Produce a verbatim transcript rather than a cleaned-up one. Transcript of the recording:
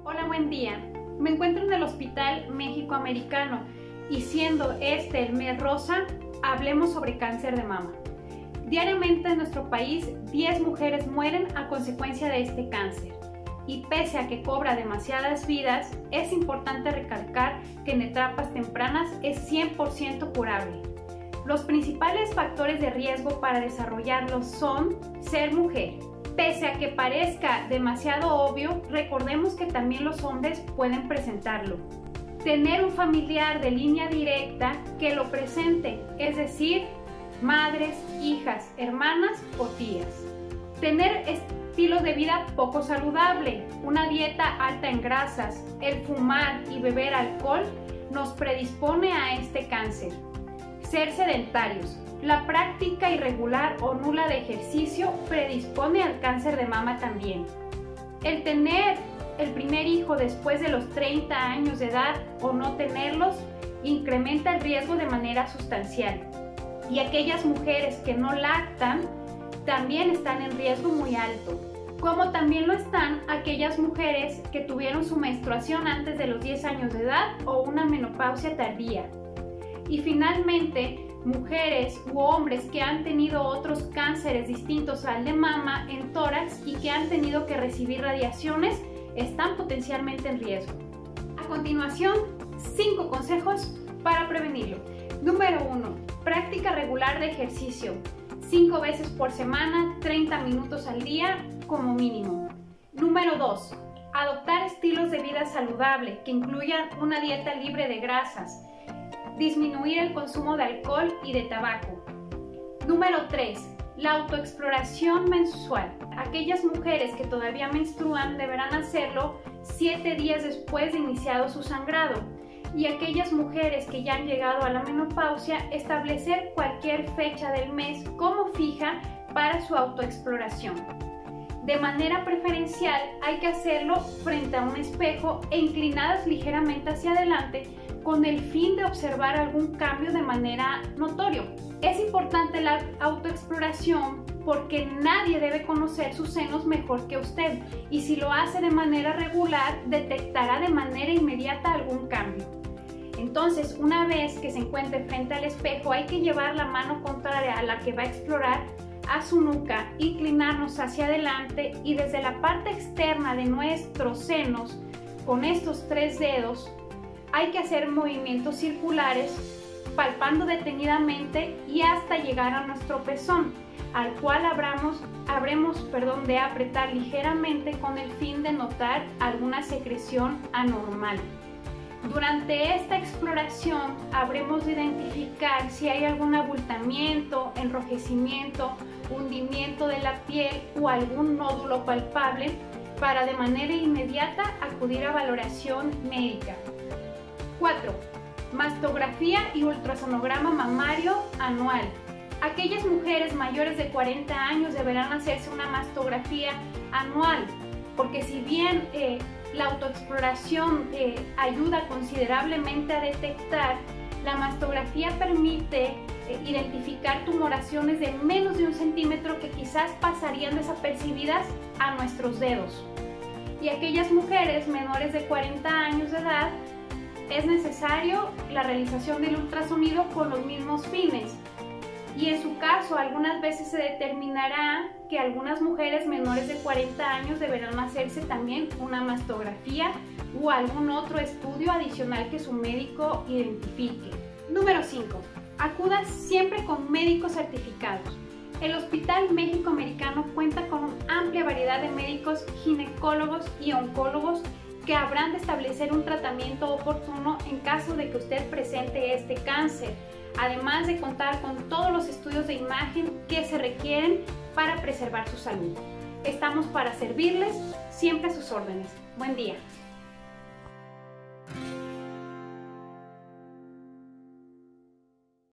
Hola, buen día. Me encuentro en el Hospital México Americano y siendo este el mes rosa, hablemos sobre cáncer de mama. Diariamente en nuestro país, diez mujeres mueren a consecuencia de este cáncer. Y pese a que cobra demasiadas vidas, es importante recalcar que en etapas tempranas es cien por ciento curable. Los principales factores de riesgo para desarrollarlo son ser mujer. Pese a que parezca demasiado obvio, recordemos que también los hombres pueden presentarlo. Tener un familiar de línea directa que lo presente, es decir, madres, hijas, hermanas o tías. Tener estilo de vida poco saludable, una dieta alta en grasas, el fumar y beber alcohol nos predispone a este cáncer. Ser sedentarios. La práctica irregular o nula de ejercicio predispone al cáncer de mama también. El tener el primer hijo después de los treinta años de edad o no tenerlos incrementa el riesgo de manera sustancial. Y aquellas mujeres que no lactan también están en riesgo muy alto. Como también lo están aquellas mujeres que tuvieron su menstruación antes de los diez años de edad o una menopausia tardía. Y finalmente, mujeres u hombres que han tenido otros cánceres distintos al de mama en tórax y que han tenido que recibir radiaciones están potencialmente en riesgo. A continuación, cinco consejos para prevenirlo. Número uno. Práctica regular de ejercicio. cinco veces por semana, treinta minutos al día como mínimo. Número dos. Adoptar estilos de vida saludable que incluyan una dieta libre de grasas. Disminuir el consumo de alcohol y de tabaco. Número tres. La autoexploración mensual. Aquellas mujeres que todavía menstruan deberán hacerlo siete días después de iniciado su sangrado. Y aquellas mujeres que ya han llegado a la menopausia, establecer cualquier fecha del mes como fija para su autoexploración. De manera preferencial hay que hacerlo frente a un espejo e inclinadas ligeramente hacia adelante con el fin de observar algún cambio de manera notorio. Es importante la autoexploración porque nadie debe conocer sus senos mejor que usted y si lo hace de manera regular detectará de manera inmediata algún cambio. Entonces, una vez que se encuentre frente al espejo hay que llevar la mano contraria a la que va a explorar a su nuca, inclinarnos hacia adelante y desde la parte externa de nuestros senos con estos tres dedos hay que hacer movimientos circulares palpando detenidamente y hasta llegar a nuestro pezón, al cual abramos, habremos perdón, de apretar ligeramente con el fin de notar alguna secreción anormal. Durante esta exploración habremos de identificar si hay algún abultamiento, enrojecimiento, hundimiento de la piel o algún nódulo palpable para de manera inmediata acudir a valoración médica. cuatro. Mastografía y ultrasonograma mamario anual. Aquellas mujeres mayores de cuarenta años deberán hacerse una mastografía anual, porque si bien eh, la autoexploración eh, ayuda considerablemente a detectar, la mastografía permite eh, identificar tumoraciones de menos de un centímetro que quizás pasarían desapercibidas a nuestros dedos. Y aquellas mujeres menores de cuarenta años de edad es necesario la realización del ultrasonido con los mismos fines. Y en su caso, algunas veces se determinará que algunas mujeres menores de cuarenta años deberán hacerse también una mastografía o algún otro estudio adicional que su médico identifique. Número cinco. Acuda siempre con médicos certificados. El Hospital México Americano cuenta con una amplia variedad de médicos, ginecólogos y oncólogos que habrán de establecer un tratamiento oportuno en caso de que usted presente este cáncer, además de contar con todos los estudios de imagen que se requieren para preservar su salud. Estamos para servirles, siempre a sus órdenes. Buen día.